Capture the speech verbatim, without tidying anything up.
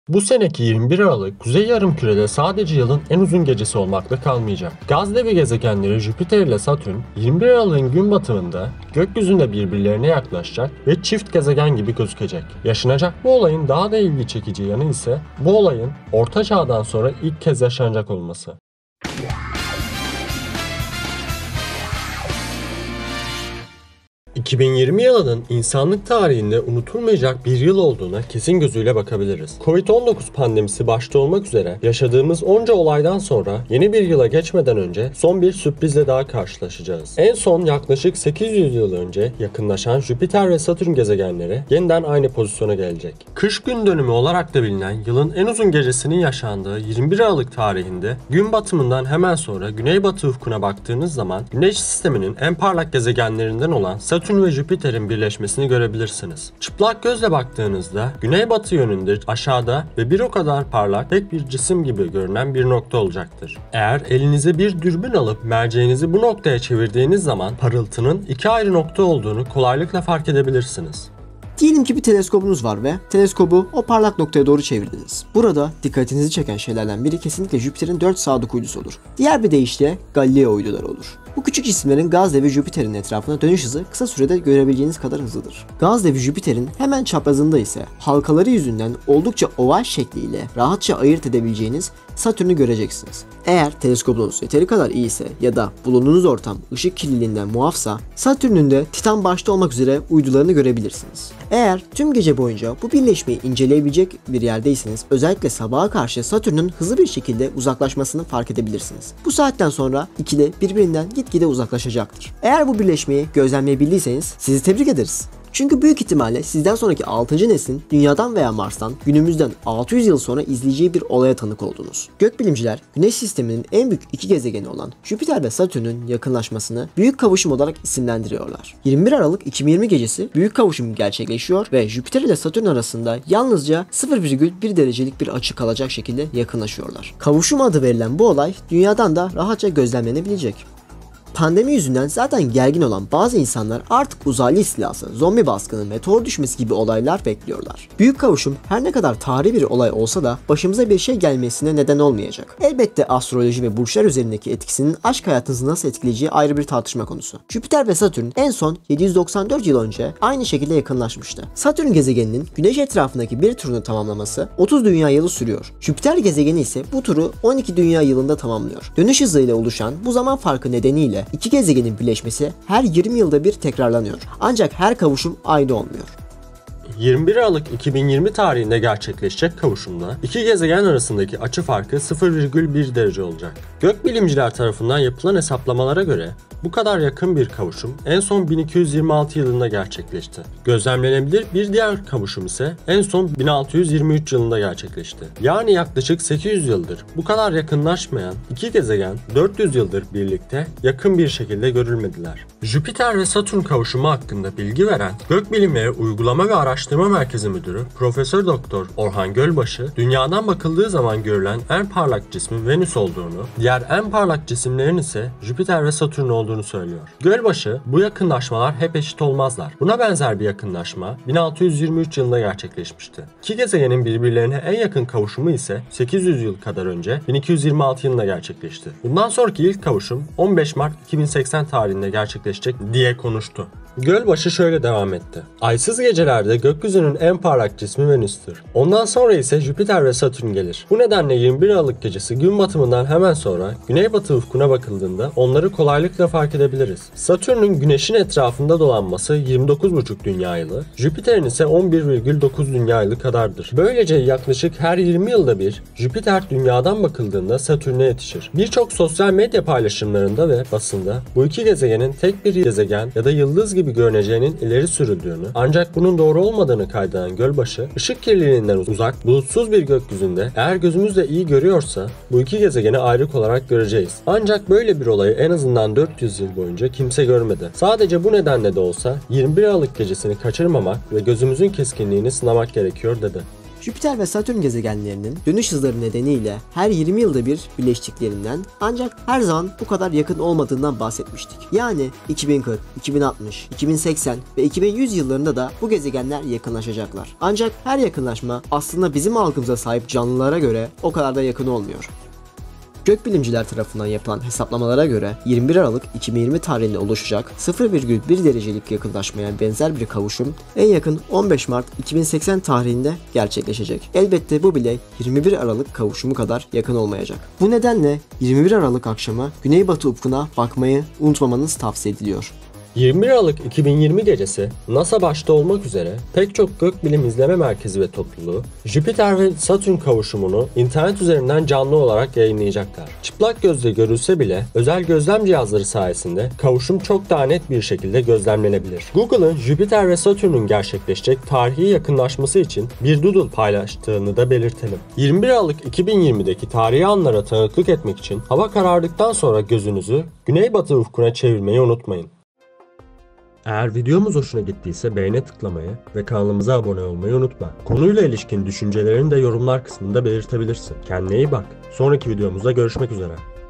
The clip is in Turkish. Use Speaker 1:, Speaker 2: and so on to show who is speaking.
Speaker 1: Bu seneki yirmi bir Aralık Kuzey Yarımküre'de sadece yılın en uzun gecesi olmakla kalmayacak. Gaz devi gezegenleri Jüpiter ile Satürn yirmi bir Aralık'ın gün batımında gökyüzünde birbirlerine yaklaşacak ve çift gezegen gibi gözükecek. Yaşanacak bu olayın daha da ilgi çekici yanı ise bu olayın Orta Çağ'dan sonra ilk kez yaşanacak olması. iki bin yirmi yılının insanlık tarihinde unutulmayacak bir yıl olduğuna kesin gözüyle bakabiliriz. Covid on dokuz pandemisi başta olmak üzere yaşadığımız onca olaydan sonra yeni bir yıla geçmeden önce son bir sürprizle daha karşılaşacağız. En son yaklaşık sekiz yüz yıl önce yakınlaşan Jüpiter ve Satürn gezegenleri yeniden aynı pozisyona gelecek. Kış gün dönümü olarak da bilinen yılın en uzun gecesinin yaşandığı yirmi bir Aralık tarihinde gün batımından hemen sonra güneybatı ufkuna baktığınız zaman Güneş sisteminin en parlak gezegenlerinden olan Satürn Satürn ve Jüpiter'in birleşmesini görebilirsiniz. Çıplak gözle baktığınızda güneybatı yönünde aşağıda ve bir o kadar parlak tek bir cisim gibi görünen bir nokta olacaktır. Eğer elinize bir dürbün alıp merceğinizi bu noktaya çevirdiğiniz zaman parıltının iki ayrı nokta olduğunu kolaylıkla fark edebilirsiniz.
Speaker 2: Diyelim ki bir teleskobunuz var ve teleskobu o parlak noktaya doğru çevirdiniz. Burada dikkatinizi çeken şeylerden biri kesinlikle Jüpiter'in dört sadık uydusu olur. Diğer bir deyişle Galileo uyduları olur. Bu küçük cisimlerin gaz devi Jüpiter'in etrafına dönüş hızı kısa sürede görebileceğiniz kadar hızlıdır. Gaz devi Jüpiter'in hemen çaprazında ise halkaları yüzünden oldukça oval şekliyle rahatça ayırt edebileceğiniz Satürn'ü göreceksiniz. Eğer teleskobunuz yeteri kadar iyi ise ya da bulunduğunuz ortam ışık kirliliğinden muafsa Satürn'ün de Titan başta olmak üzere uydularını görebilirsiniz. Eğer tüm gece boyunca bu birleşmeyi inceleyebilecek bir yerdeyseniz özellikle sabaha karşı Satürn'ün hızlı bir şekilde uzaklaşmasını fark edebilirsiniz. Bu saatten sonra ikili birbirinden gitgide uzaklaşacaktır. Eğer bu birleşmeyi gözlemleyebildiyseniz sizi tebrik ederiz. Çünkü büyük ihtimalle sizden sonraki altıncı neslin Dünya'dan veya Mars'tan günümüzden altı yüz yıl sonra izleyeceği bir olaya tanık oldunuz. Gökbilimciler Güneş sisteminin en büyük iki gezegeni olan Jüpiter ve Satürn'ün yakınlaşmasını büyük kavuşum olarak isimlendiriyorlar. yirmi bir Aralık iki bin yirmi gecesi büyük kavuşum gerçekleşiyor ve Jüpiter ile Satürn arasında yalnızca sıfır virgül bir derecelik bir açı kalacak şekilde yakınlaşıyorlar. Kavuşum adı verilen bu olay Dünya'dan da rahatça gözlemlenebilecek. Pandemi yüzünden zaten gergin olan bazı insanlar artık uzaylı istilası, zombi baskını, meteor düşmesi gibi olaylar bekliyorlar. Büyük kavuşum her ne kadar tarihi bir olay olsa da başımıza bir şey gelmesine neden olmayacak. Elbette astroloji ve burçlar üzerindeki etkisinin aşk hayatınızı nasıl etkileyeceği ayrı bir tartışma konusu. Jüpiter ve Satürn en son yedi yüz doksan dört yıl önce aynı şekilde yakınlaşmıştı. Satürn gezegeninin Güneş etrafındaki bir turunu tamamlaması otuz dünya yılı sürüyor. Jüpiter gezegeni ise bu turu on iki dünya yılında tamamlıyor. Dönüş hızıyla oluşan bu zaman farkı nedeniyle İki gezegenin birleşmesi her yirmi yılda bir tekrarlanıyor. Ancak her kavuşum aynı olmuyor.
Speaker 1: yirmi bir Aralık iki bin yirmi tarihinde gerçekleşecek kavuşumda iki gezegen arasındaki açı farkı sıfır virgül bir derece olacak. Gökbilimciler tarafından yapılan hesaplamalara göre bu kadar yakın bir kavuşum en son bin iki yüz yirmi altı yılında gerçekleşti. Gözlemlenebilir bir diğer kavuşum ise en son bin altı yüz yirmi üç yılında gerçekleşti. Yani yaklaşık sekiz yüz yıldır bu kadar yakınlaşmayan iki gezegen dört yüz yıldır birlikte yakın bir şekilde görülmediler. Jüpiter ve Satürn kavuşumu hakkında bilgi veren Gökbilimleri Uygulama ve Araştırma Merkezi Müdürü Profesör Doktor Orhan Gölbaşı, dünyadan bakıldığı zaman görülen en parlak cismin Venüs olduğunu, diğer en parlak cisimlerin ise Jüpiter ve Satürn olduğunu söylüyor. Gölbaşı, bu yakınlaşmalar hep eşit olmazlar. Buna benzer bir yakınlaşma bin altı yüz yirmi üç yılında gerçekleşmişti. İki gezegenin birbirlerine en yakın kavuşumu ise sekiz yüz yıl kadar önce bin iki yüz yirmi altı yılında gerçekleşti. Bundan sonraki ilk kavuşum on beş Mart iki bin seksen tarihinde gerçekleşecek diye konuştu. Gölbaşı şöyle devam etti. Aysız gecelerde gökyüzünün en parlak cismi Venüs'tür. Ondan sonra ise Jüpiter ve Satürn gelir. Bu nedenle yirmi bir Aralık gecesi gün batımından hemen sonra güneybatı ufkuna bakıldığında onları kolaylıkla fark edebiliriz. Satürn'ün Güneş'in etrafında dolanması yirmi dokuz buçuk dünya yılı, Jüpiter'in ise on bir virgül dokuz dünya yılı kadardır. Böylece yaklaşık her yirmi yılda bir Jüpiter dünyadan bakıldığında Satürn'e yetişir. Birçok sosyal medya paylaşımlarında ve basında bu iki gezegenin tek bir gezegen ya da yıldız gibi gibi görüneceğinin ileri sürüldüğünü ancak bunun doğru olmadığını kaydedenin Gölbaşı, ışık kirliliğinden uzak, bulutsuz bir gökyüzünde eğer gözümüzle iyi görüyorsa bu iki gezegeni ayrık olarak göreceğiz. Ancak böyle bir olayı en azından dört yüz yıl boyunca kimse görmedi. Sadece bu nedenle de olsa yirmi bir Aralık gecesini kaçırmamak ve gözümüzün keskinliğini sınamak gerekiyor dedi.
Speaker 2: Jüpiter ve Satürn gezegenlerinin dönüş hızları nedeniyle her yirmi yılda bir birleştiklerinden, ancak her zaman bu kadar yakın olmadığından bahsetmiştik. Yani iki bin kırk, iki bin altmış, iki bin seksen ve iki bin yüz yıllarında da bu gezegenler yakınlaşacaklar. Ancak her yakınlaşma aslında bizim algımıza sahip canlılara göre o kadar da yakın olmuyor. Gökbilimciler tarafından yapılan hesaplamalara göre yirmi bir Aralık iki bin yirmi tarihinde oluşacak sıfır virgül bir derecelik yakınlaşmaya benzer bir kavuşum en yakın on beş Mart iki bin seksen tarihinde gerçekleşecek. Elbette bu bile yirmi bir Aralık kavuşumu kadar yakın olmayacak. Bu nedenle yirmi bir Aralık akşamı Güneybatı ufkuna bakmayı unutmamanız tavsiye ediliyor.
Speaker 1: yirmi bir Aralık iki bin yirmi gecesi NASA başta olmak üzere pek çok gökbilim izleme merkezi ve topluluğu Jüpiter ve Satürn kavuşumunu internet üzerinden canlı olarak yayınlayacaklar. Çıplak gözle görülse bile özel gözlem cihazları sayesinde kavuşum çok daha net bir şekilde gözlemlenebilir. Google'ın Jüpiter ve Satürn'ün gerçekleşecek tarihi yakınlaşması için bir doodle paylaştığını da belirtelim. yirmi bir Aralık iki bin yirmideki tarihi anlara tanıklık etmek için hava karardıktan sonra gözünüzü Güneybatı ufkuna çevirmeyi unutmayın. Eğer videomuz hoşuna gittiyse beğene tıklamayı ve kanalımıza abone olmayı unutma. Konuyla ilişkin düşüncelerini de yorumlar kısmında belirtebilirsin. Kendine iyi bak. Sonraki videomuzda görüşmek üzere.